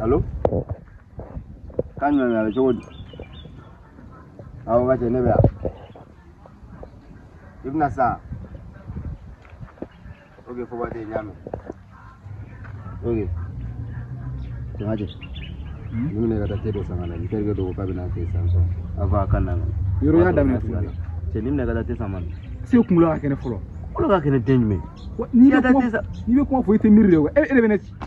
Allô? Kan na la jodi. Aw ga ne ba. Ibna sa. Okay, for what they nyame. Okay. Tunaje. Mimi ne ga tedo sangana, ni terge do kabina ke Samsung. Ava kana. Yoro ya damne tugala. Je nimne ga te saman. Si o kumula kene folo. Kulo ga kene denjme. Ni be ko fo ite mirre ko. E be neti.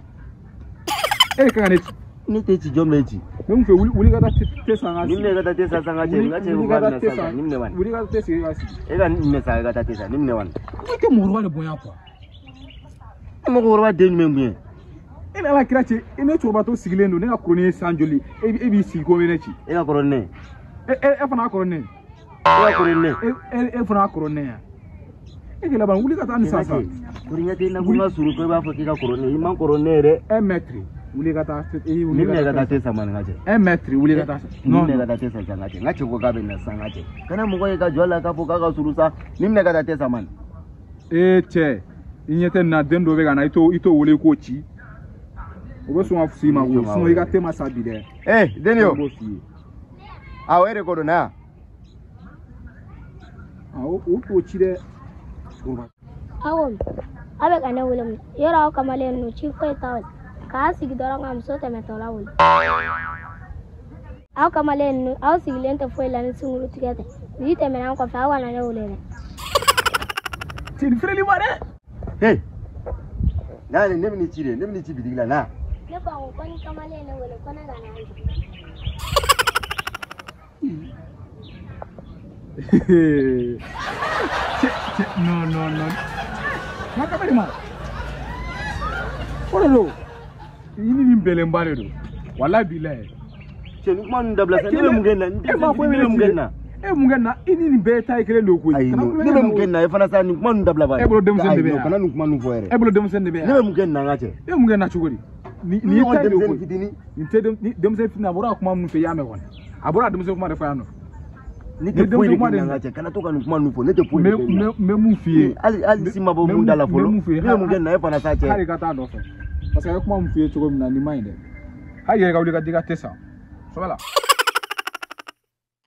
E ka neti. Ni te ci jometi. Mun fe wuli ga te sanga. Nimne ga te sanga je, ga che ko ga na sanga. Nimne wan. Wuli ga te se ga si. E ga nimne sa ga te sa, nimne wan. Ko te mo ruwa le bonya ko. Mo ko ruwa denjme mbiye. E na la kirache, e ne choba to sigilendo ne ga kroni sanjoli. E bi si ko meneti. E ga korone. E fana korone. E ga korone. E fana korone ya. E ke la ban wuli ga ta ni sasa. Kurinya te na kuma suru ko ba fo ki ga korone, iman korone re. E metri. Wuli ga ta e wuli ga te sa man ngaje. E metri wuli ga ta. Nimne ga te sa ngaje. Ngache ko ga be na sangaje. Kana mo ko ga jola ka fo ga suru sa, nimne ga te sa man. E che. Inyete na dendo be ga na ito wuli ko chi. Obo so afusi ma wo so iga tema sabi de. Denio. Ah, ere ko na. Ah, o ko chi de. Awon. Abe kana wulam. Yora o kamale no chi ko tawal. Ka sigi doranga am so teme tola wul. Aw kamale no aw sigi lente foi la ni sunguru tigete. Ni teme na ko fa wana ne wulele. Tin freli mare. Hey. Nani nemni chi bidigla na. Ne ba ko kan kamale ne wule ko na ga na. No. Maka bari ma. Olo. Ini ni mbele mbale do. Wallahi billahi. Che ni man dabla sa ne mungenna. Mungenna ini ni be tay kele lo ko. Ne mungenna e fana sa ni man dabla ba. E bolo dem sen de be. Kana nu man nu foere. E bolo dem sen de be. Ne mungenna ngache. E mungenna chugori. Ni tay lo ko. Fitini. Ni dem sen fitina bora kuma mun fe yame won. Abora dem sen kuma de fa no. Ni te poi ngache kana to kan kuma nu fo ne te poi. Me mu fie. Ali sima bo mun dala folo. Ne mungenna e fana sa che. Hari kata do fe. Parce que kuma mu fie chugo na ni mind. Haye ga uli ga diga tesa. So voilà.